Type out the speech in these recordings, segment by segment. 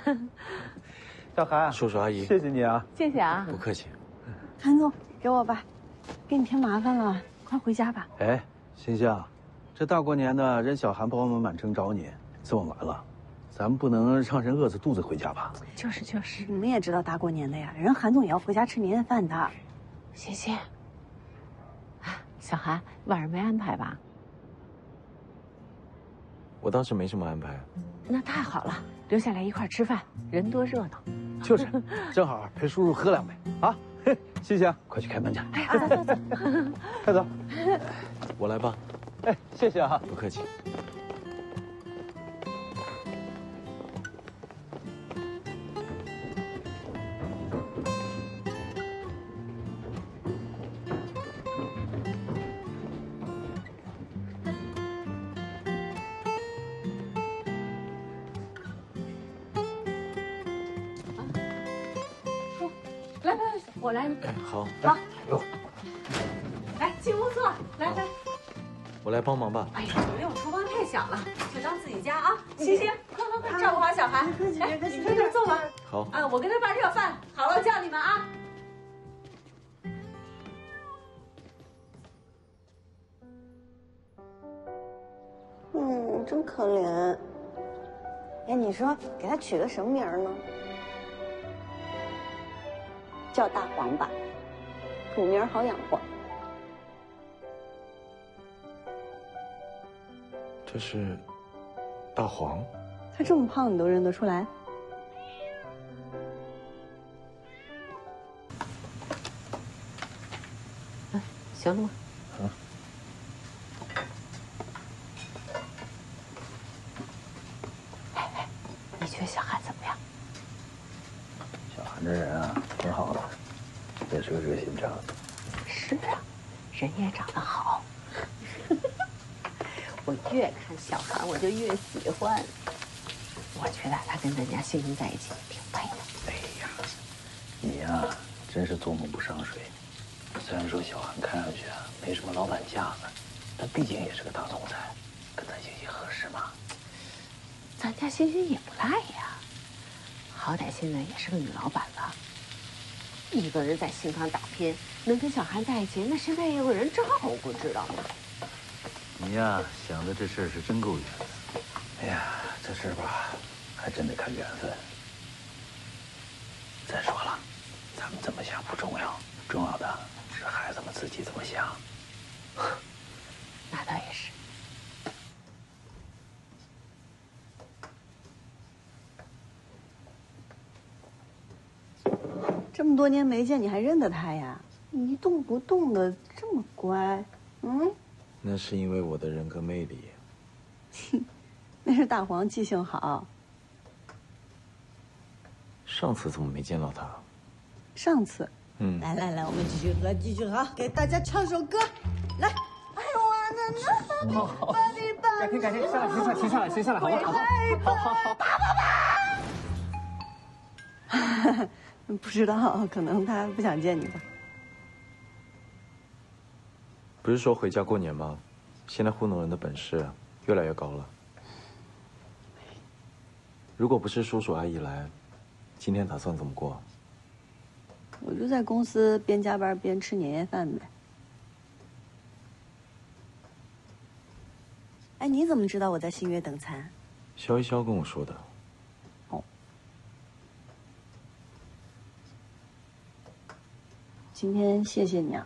小韩， 叔叔阿姨， 谢谢你啊！ 谢谢啊， 不客气。 韩总，给我吧，给你添麻烦了，快回家吧。 哎，欣香，这大过年的，人小韩帮我们满城找你，这么晚了，咱们不能让人饿着肚子回家吧？ 就是。 你们也知道大过年的呀，人韩总也要回家吃年夜饭的。 谢谢。啊，小韩，晚上没安排吧？ 我倒是没什么安排。 那太好了，留下来一块吃饭，人多热闹。 就是，正好陪叔叔喝两杯啊！嘿，欣香，快去开门去。 哎，走， 快走。 我来吧。 哎，谢谢啊。 不客气。 来，我来。 哎，好。 好。来，进屋坐。来。 我来帮忙吧。 哎呀，没有，厨房太小了，就当自己家啊。欣，快，照顾好小韩。来，你在这儿坐吧。 好。 啊，我给他把热饭好了叫你们啊。 真可怜。哎，你说给他取个什么名呢？叫大黄吧，土名好养活。 这是大黄。 他这么胖，你都认得出来？ 行了吗？你觉得小韩怎么样？ 小韩这人啊，挺好的，也是个热心肠。 是啊，人也长得好。我越看小韩，我就越喜欢。我觉得他跟咱家欣欣在一起挺配的。 哎呀，你呀，真是做梦不上水。虽然说小韩看上去啊没什么老板架子，但毕竟也是个大总裁，跟咱欣欣合适吗？ 咱家欣欣也不赖呀，好歹现在也是个女老板了。一个人在新康打拼，能跟小韩在一起，那身边也有人照顾，知道吗？ 你呀，想的这事儿是真够远的。哎呀，这事儿吧，还真得看缘分。再说了，咱们怎么想不重要，重要的是孩子们自己怎么想。 那倒也是。 这么多年没见，你还认得他呀？你一动不动的，这么乖。 那是因为我的人格魅力。 那是大黄记性好。 上次怎么没见到他？ 上次， 来，我们继续喝，给大家唱首歌，来。哎呦啊，那好，改天，先下来，好不好？好。 不知道，可能他不想见你吧。 不是说回家过年吗？现在糊弄人的本事越来越高了。如果不是叔叔阿姨来，今天打算怎么过？ 我就在公司边加班边吃年夜饭呗。哎，你怎么知道我在新月等餐？ 肖一肖跟我说的。 哦。今天谢谢你啊。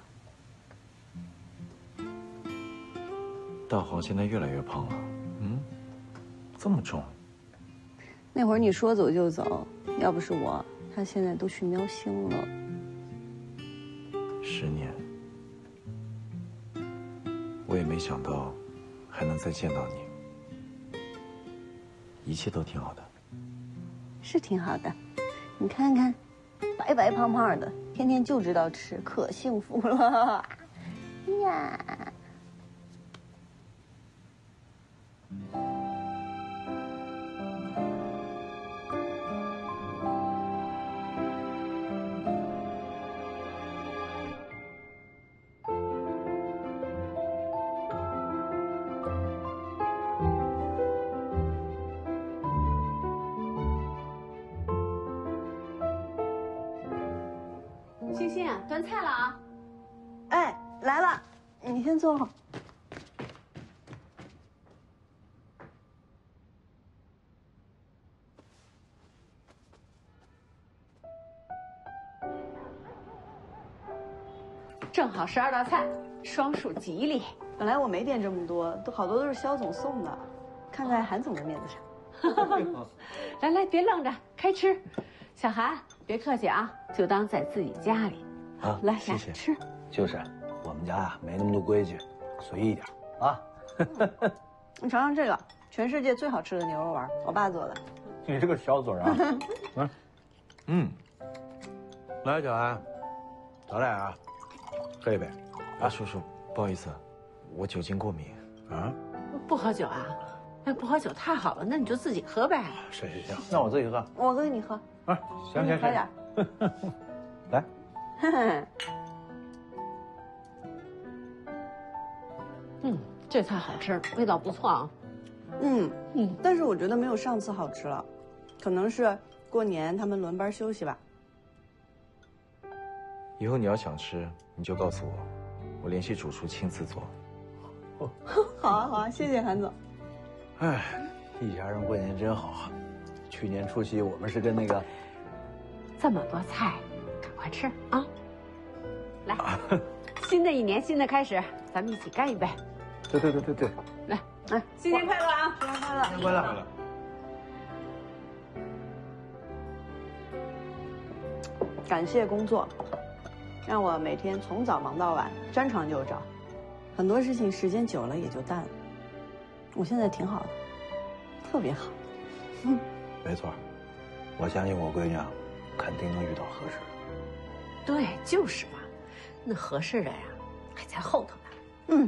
大黄现在越来越胖了，这么重。 那会儿你说走就走，要不是我，他现在都去喵星了。 10年，我也没想到还能再见到你。一切都挺好的。 是挺好的，你看看，白白胖胖的，天天就知道吃，可幸福了。呀。 欣欣，端菜了啊！ 哎，来了，你先坐会儿。 正好12道菜，双数吉利。 本来我没点这么多，好多都是肖总送的，看在韩总的面子上。 来来，别愣着，开吃。小韩，别客气啊，就当在自己家里。 啊， 来， 谢谢。 吃。 就是我们家呀，没那么多规矩，随意点啊。 你尝尝这个，全世界最好吃的牛肉丸，我爸做的。 你这个小嘴啊， 来，小安，咱俩啊，喝一杯。啊，叔叔，不好意思，我酒精过敏。 啊， 不喝酒啊？哎，不喝酒太好了，那你就自己喝呗。 行，那我自己喝。 我跟你喝。 啊，行， 喝点。 来。 这菜好吃，味道不错啊。 但是我觉得没有上次好吃了，可能是过年他们轮班休息吧。 以后你要想吃，你就告诉我，我联系主厨亲自做。 好啊好啊，谢谢韩总。 哎，一家人过年真好。去年除夕我们是跟那个…… 这么多菜，赶快吃啊！来，新的一年新的开始，咱们一起干一杯。 对， 来，新年快乐啊！ 新年快乐！ 新年快乐！ 感谢工作，让我每天从早忙到晚，沾床就着，很多事情时间久了也就淡了。我现在挺好的，特别好。 没错，我相信我闺女啊，肯定能遇到合适的。 对，就是嘛，那合适的呀，还在后头呢。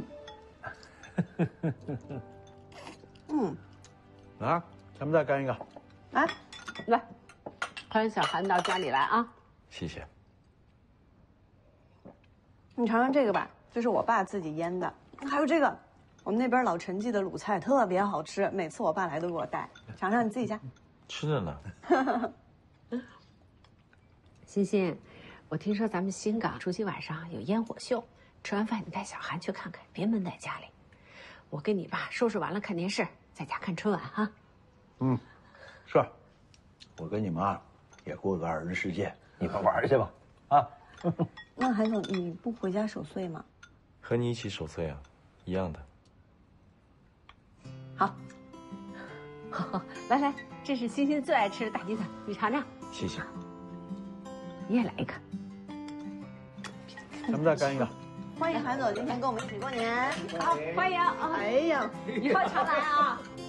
啊，咱们再干一个。 来， 来，欢迎小韩到家里来啊！ 谢谢。 你尝尝这个吧，这是我爸自己腌的。还有这个，我们那边老陈记的卤菜特别好吃，每次我爸来都给我带。尝尝你自己家。 吃着呢。 欣欣，我听说咱们新港除夕晚上有烟火秀，吃完饭你带小韩去看看，别闷在家里。我跟你爸收拾完了看电视，在家看春晚哈。 是，我跟你妈也过个二人世界，你们玩去吧。啊。 那韩总，你不回家守岁吗？ 和你一起守岁啊，一样的。 好， 来，这是欣欣最爱吃的大鸡腿，你尝尝。 谢谢。 你也来一个。 咱们再干一个。 欢迎韩总今天跟我们一起过年。 好，欢迎啊！ 哎呀， 以后常来啊！